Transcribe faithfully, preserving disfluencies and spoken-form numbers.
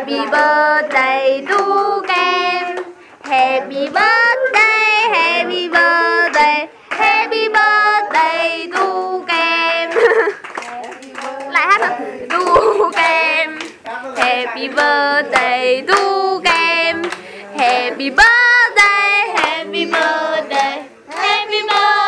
Happy birthday to Kem. Happy birthday, happy birthday, happy birthday to Kem. Lại hát nào. To Kem. Happy birthday to Kem. Happy birthday, happy birthday, happy birthday.